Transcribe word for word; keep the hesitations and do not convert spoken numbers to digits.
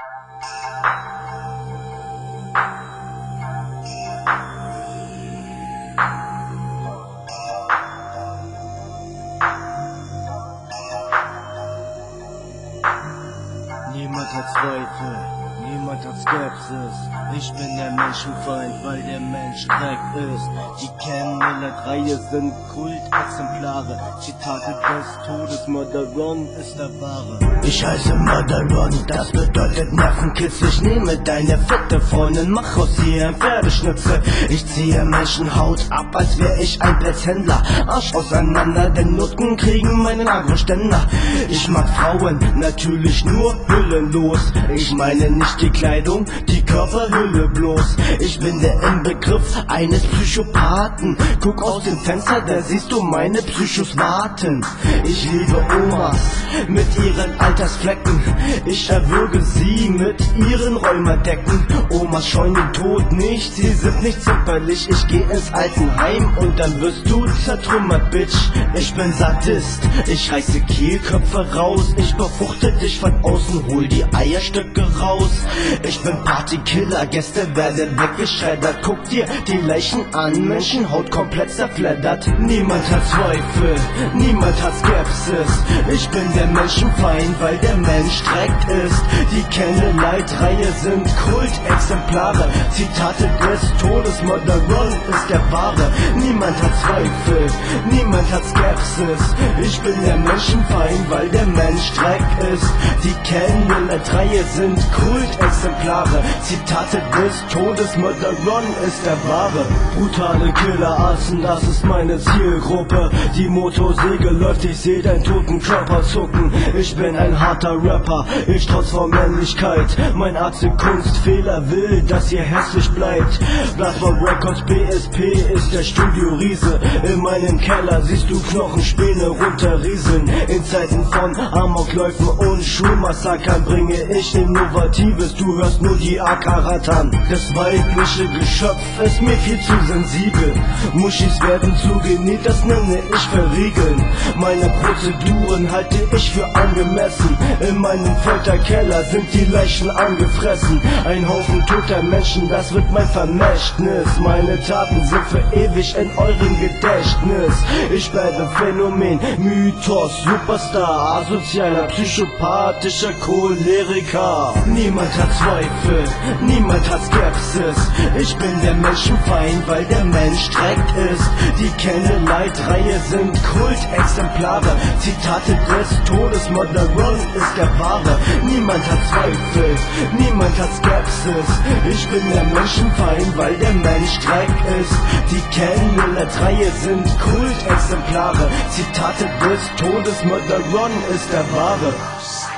Niemand hat Zweifel, niemand hat Skepsis. Ich bin der Menschenfeind, weil der Mensch Dreck ist. Die Ken-Miller-Reihe sind Kultexemplare. Zitate des Todes, Murderon ist der Wahre. Ich heiße Murderon, das bedeutet Nervenkitzel. Ich nehme deine fette Freundin, mach aus ihr ein Pferdeschnitzel. Ich ziehe Menschenhaut ab, als wär ich ein Plätzhändler. Arsch auseinander, denn Nutten kriegen meinen Agroständer. Ich mag Frauen, natürlich nur hüllenlos. Ich meine nicht die Kleidung, die Körperhülle bloß. Ich bin der Inbegriff eines Psychopathen. Guck aus dem Fenster, da siehst du meine Psychos warten. Ich liebe Omas mit ihren Altersflecken. Ich erwürge sie mit ihren Rheumadecken. Omas scheuen den Tod nicht, sie sind nicht zimperlich. Ich geh ins Altenheim und dann wirst du zertrümmert, Bitch. Ich bin Sadist, ich reiße Kehlköpfe raus. Ich befruchte dich von außen, hol die Eierstücke raus. Ich bin Partykiller, Gäste werden weggeschreddert. Guck dir die Leichen an, Menschenhaut komplett zerfleddert. Niemand hat Zweifel, niemand hat Skepsis. Ich bin der Menschenfeind, weil der Mensch Dreck ist. Die Candlelight-Reihe sind Kultexemplare. Zitate des Todes, Murderon ist der Wahre. Niemand hat Zweifel, niemand hat Skepsis. Ich bin der Menschenfeind, weil der Mensch Dreck ist. Die Candlelight-Reihe sind Kultexemplare. Zitate des Todes, Murderon ist der Wahre. Brutale Killerassen, das ist meine Zielgruppe. Die Motorsäge läuft, ich seh deinen toten Körper zucken. Ich bin ein harter Rapper, ich trotz vor Männlichkeit. Mein Arzt in Kunstfehler will, dass ihr hässlich bleibt. Plasma Records B S P ist der Studio-Riese. In meinem Keller siehst du Knochenspäne runterrieseln. In Zeiten von Amokläufen und Schulmassakern bringe ich Innovatives, du hörst nur die A K rattern. Das weibliche Geschöpf ist mir viel zu sensibel. Muschis werden zugenäht, das nenne ich verriegeln. Meine Prozeduren halte ich für angemessen. In meinem Folterkeller sind die Leichen angefressen. Ein Haufen toter Menschen, das wird mein Vermächtnis. Meine Taten sind für ewig in eurem Gedächtnis. Ich bleibe Phänomen, Mythos, Superstar, asozialer, psychopathischer Choleriker. Niemand hat Zweifel, niemand hat Skepsis. Ich bin der Menschenfeind, weil der Mensch Dreck ist. Die Candlelight-Reihe sind Kultexemplare. Zitate des Todes, Murderon ist der Wahre. Niemand hat Zweifel, niemand hat Skepsis. Ich bin der Menschenfeind, weil der Mensch Dreck ist. Die Candlelight-Reihe sind Kultexemplare. Zitate des Todes, Murderon ist der Wahre.